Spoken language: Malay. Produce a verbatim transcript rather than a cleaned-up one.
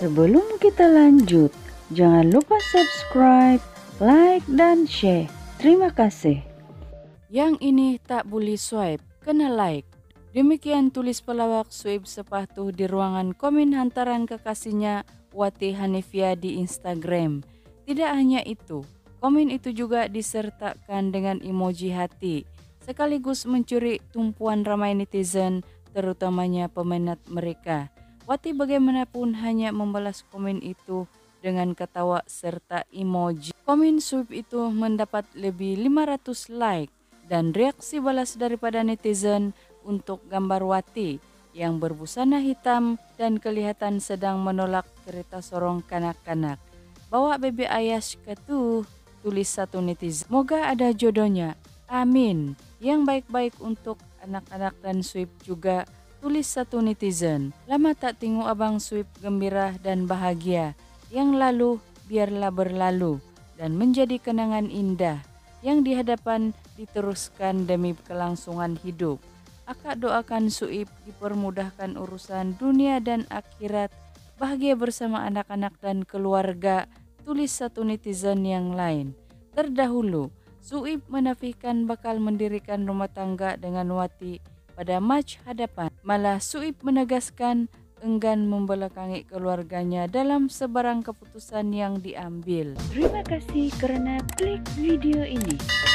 Sebelum kita lanjut, jangan lupa subscribe, like, dan share. Terima kasih. Yang ini tak boleh swipe, kena like. Demikian tulis pelawak Suib Sepatu di ruangan komen hantaran kekasihnya Wati Hanifia di Instagram. Tidak hanya itu, komen itu juga disertakan dengan emoji hati, sekaligus mencuri tumpuan ramai netizen, terutamanya peminat mereka. Wati bagaimanapun hanya membalas komen itu dengan ketawa serta emoji. Komen Suib itu mendapat lebih lima ratus like dan reaksi balas daripada netizen untuk gambar Wati yang berbusana hitam dan kelihatan sedang menolak kereta sorong kanak-kanak. Bawa bebe Ayas ke tuh, tulis satu netizen. Moga ada jodohnya, amin. Yang baik-baik untuk anak-anak dan Suib juga, tulis satu netizen. Lama tak tengok abang Suib gembira dan bahagia. Yang lalu biarlah berlalu dan menjadi kenangan indah yang di hadapan diteruskan demi kelangsungan hidup. Akak doakan Suib dipermudahkan urusan dunia dan akhirat, bahagia bersama anak-anak dan keluarga, tulis satu netizen yang lain. Terdahulu, Suib menafikan bakal mendirikan rumah tangga dengan Wati pada Mac hadapan. Malah Suib menegaskan enggan membelakangi keluarganya dalam sebarang keputusan yang diambil. Terima kasih karena klik video ini.